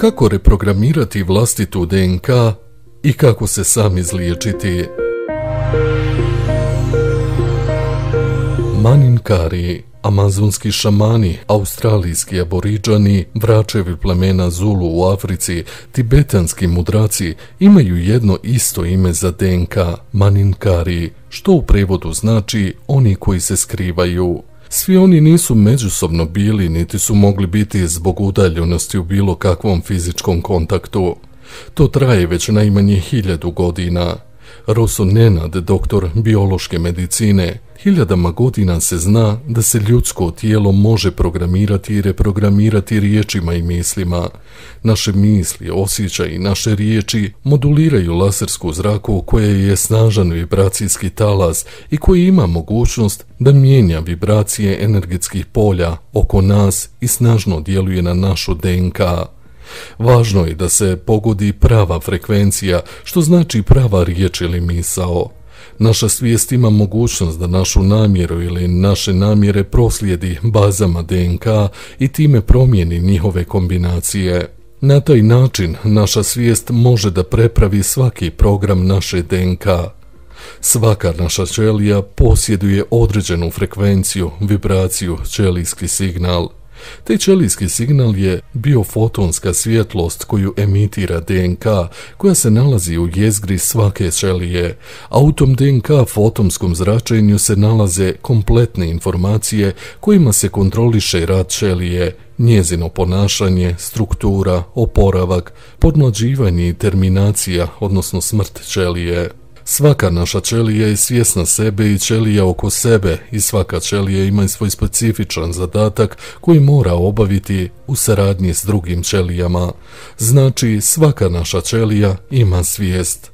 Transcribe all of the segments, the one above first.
Kako reprogramirati vlastitu DNK i kako se sam izliječiti. Maninkari, amazonski šamani, australijski aboriđani, vračevi plemena Zulu u Africi, tibetanski mudraci imaju jedno isto ime za DNK, maninkari, što u prevodu znači oni koji se skrivaju. Svi oni nisu međusobno bili niti su mogli biti zbog udaljenosti u bilo kakvom fizičkom kontaktu. To traje već najmanje 1000 godina. Rosso Nenad, doktor biološke medicine, 1000 godina se zna da se ljudsko tijelo može programirati i reprogramirati riječima i mislima. Naše misli, osjećaji i naše riječi moduliraju lasersku zraku koja je snažan vibracijski talas i koji ima mogućnost da mijenja vibracije energetskih polja oko nas i snažno djeluje na našu DNK. Važno je da se pogodi prava frekvencija, što znači prava riječ ili misao. Naša svijest ima mogućnost da našu namjeru ili naše namjere proslijedi bazama DNK i time promijeni njihove kombinacije. Na taj način naša svijest može da prepravi svaki program naše DNK. Svaka naša ćelija posjeduje određenu frekvenciju, vibraciju, ćelijski signal. Taj ćelijski signal je biofotonska svjetlost koju emitira DNK, koja se nalazi u jezgri svake ćelije, a u tom DNK fotonskom zračenju se nalaze kompletne informacije kojima se kontroliše rad ćelije, njezino ponašanje, struktura, oporavak, podmlađivanje i terminacija, odnosno smrt ćelije. Svaka naša ćelija je svjesna sebe i ćelija oko sebe i svaka ćelija ima svoj specifičan zadatak koji mora obaviti u saradnji s drugim ćelijama. Znači, svaka naša ćelija ima svijest.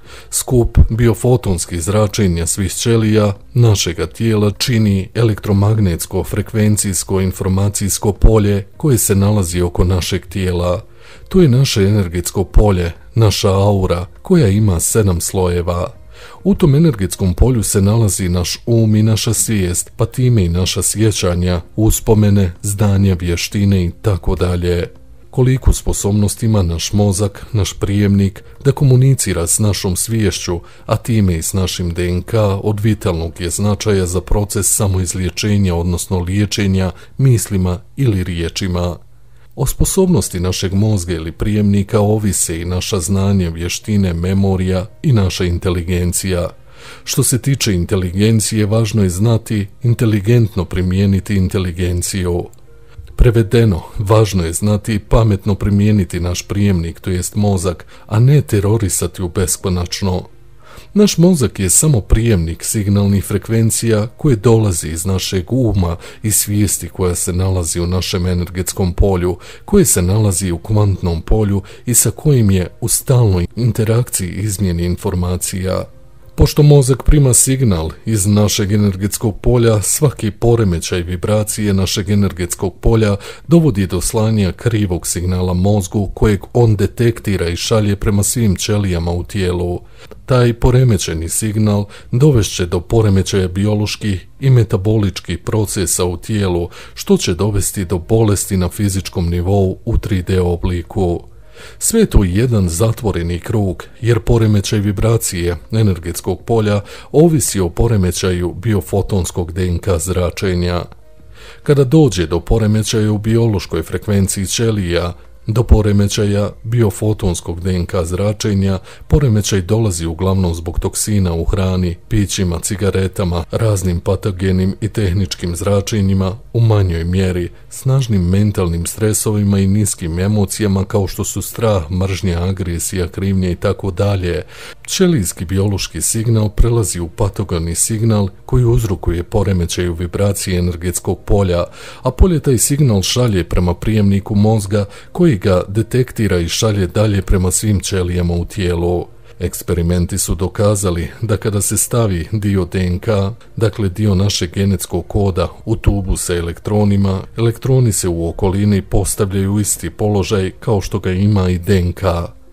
Skup biofotonskih zračenja svih ćelija našega tijela čini elektromagnetsko frekvencijsko informacijsko polje koje se nalazi oko našeg tijela. To je naše energetsko polje, naša aura, koja ima 7 slojeva. U tom energetskom polju se nalazi naš um i naša svijest, pa time i naša sjećanja, uspomene, znanja, vještine i tako dalje. Koliku sposobnost ima naš mozak, naš prijemnik, da komunicira s našom sviješću, a time i s našim DNK, od vitalnog je značaja za proces samoizliječenja, odnosno liječenja mislima ili riječima. O sposobnosti našeg mozga ili prijemnika ovise i naša znanja, vještine, memorija i naša inteligencija. Što se tiče inteligencije, važno je znati inteligentno primijeniti inteligenciju. Prevedeno, važno je znati i pametno primijeniti naš prijemnik, to jest mozak, a ne terorisati u beskonačno. Naš mozak je samo prijemnik signalnih frekvencija koje dolazi iz našeg uma i svijesti koja se nalazi u našem energetskom polju, koje se nalazi u kvantnom polju i sa kojim je u stalnoj interakciji izmjeni informacija. Pošto mozak prima signal iz našeg energetskog polja, svaki poremećaj vibracije našeg energetskog polja dovodi do slanja krivog signala mozgu kojeg on detektira i šalje prema svim ćelijama u tijelu. Taj poremećeni signal dovešće do poremećaja bioloških i metaboličkih procesa u tijelu, što će dovesti do bolesti na fizičkom nivou u 3D obliku. Sve je to jedan zatvoreni krug, jer poremećaj vibracije energetskog polja ovisi o poremećaju biofotonskog DNK zračenja. Kada dođe do poremećaja u biološkoj frekvenciji ćelija, do poremećaja biofotonskog DNK zračenja, poremećaj dolazi uglavnom zbog toksina u hrani, pićima, cigaretama, raznim patogenim i tehničkim zračenjima, u manjoj mjeri, snažnim mentalnim stresovima i niskim emocijama kao što su strah, mržnja, agresija, krivnja i tako dalje. Ćelijski biološki signal prelazi u patogeni signal koji uzrokuje poremećaj u vibraciji energetskog polja, a polje taj signal šalje prema prijemniku mozga koji ga detektira i šalje dalje prema svim ćelijama u tijelu. Eksperimenti su dokazali da kada se stavi dio DNK, dakle dio našeg genetskog koda, u tubu sa elektronima, elektroni se u okolini postavljaju u isti položaj kao što ga ima i DNK.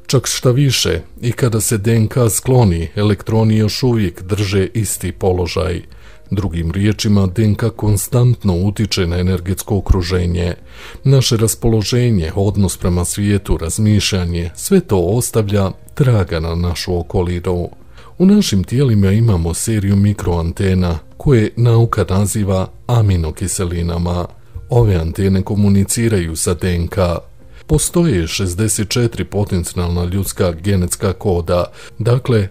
Čak šta više, i kada se DNK skloni, elektroni još uvijek drže isti položaj. Drugim riječima, DNK konstantno utiče na energetsko okruženje. Naše raspoloženje, odnos prema svijetu, razmišljanje, sve to ostavlja traga na našu okolinu. U našim tijelima imamo seriju mikroantena koje nauka naziva aminokiselinama. Ove antene komuniciraju sa DNK. Postoje 64 potencijalna ljudska genetska koda, dakle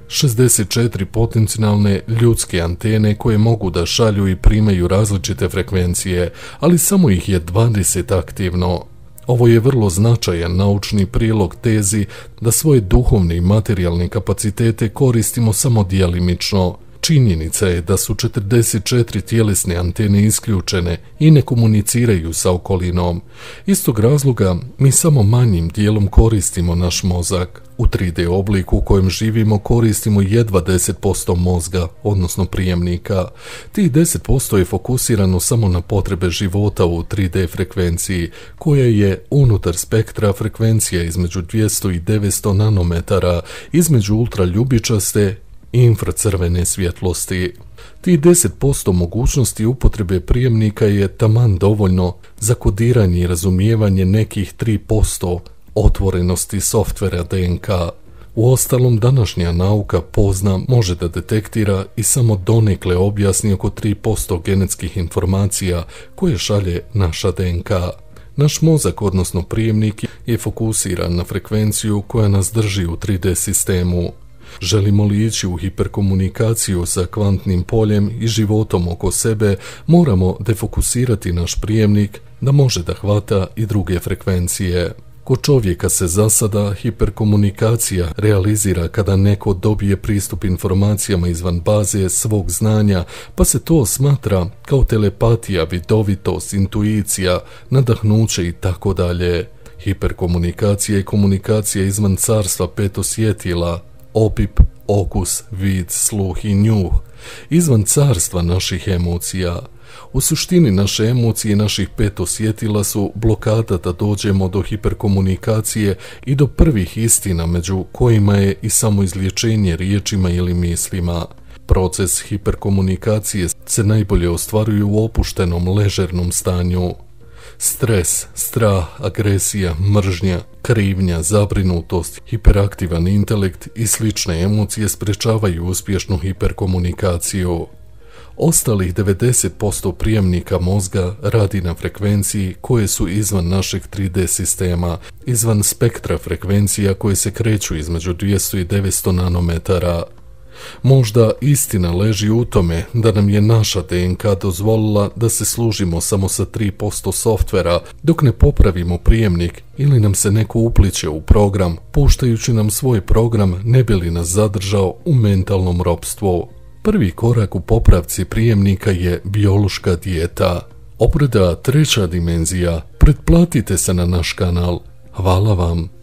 64 potencijalne ljudske antene koje mogu da šalju i primaju različite frekvencije, ali samo ih je 20 aktivno. Ovo je vrlo značajan naučni prilog tezi da svoje duhovne i materijalne kapacitete koristimo samo djelimično. Činjenica je da su 44 tjelesne antene isključene i ne komuniciraju sa okolinom. Iz tog razloga mi samo manjim dijelom koristimo naš mozak. U 3D obliku u kojem živimo koristimo jedva 10% mozga, odnosno prijemnika. Tih 10% je fokusirano samo na potrebe života u 3D frekvenciji, koja je unutar spektra frekvencija između 200 i 900 nanometara, između ultraljubičaste i infracrvene svjetlosti. Tih 10% mogućnosti upotrebe prijemnika je taman dovoljno za kodiranje i razumijevanje nekih 3% otvorenosti softvera DNK. Uostalom, današnja nauka može da detektira i samo donekle objasni oko 3% genetskih informacija koje šalje naša DNK. Naš mozak, odnosno prijemnik, je fokusiran na frekvenciju koja nas drži u 3D sistemu. Želimo li ići u hiperkomunikaciju sa kvantnim poljem i životom oko sebe, moramo defokusirati naš prijemnik da može da hvata i druge frekvencije. Kod čovjeka se za sada hiperkomunikacija realizira kada neko dobije pristup informacijama izvan baze svog znanja, pa se to smatra kao telepatija, vidovitost, intuicija, nadahnuće i tako dalje. Hiperkomunikacija je komunikacija izvan carstva petosjetila, opip, okus, vid, sluh i njuh, izvan carstva naših emocija. U suštini naše emocije i naših petosjetila su blokada da dođemo do hiperkomunikacije i do prvih istina, među kojima je i samoizlječenje riječima ili mislima. Proces hiperkomunikacije se najbolje ostvaruje u opuštenom, ležernom stanju. Stres, strah, agresija, mržnja, krivnja, zabrinutost, hiperaktivan intelekt i slične emocije sprečavaju uspješnu hiperkomunikaciju. Ostalih 90% prijemnika mozga radi na frekvenciji koje su izvan našeg 3D sistema, izvan spektra frekvencija koje se kreću između 200 i 900 nanometara. Možda istina leži u tome da nam je naša DNK dozvolila da se služimo samo sa 3% softvera dok ne popravimo prijemnik ili nam se neko upliće u program, puštajući nam svoj program ne bi li nas zadržao u mentalnom ropstvu. Prvi korak u popravci prijemnika je biološka dijeta. Obrada treća dimenzija. Pretplatite se na naš kanal. Hvala vam.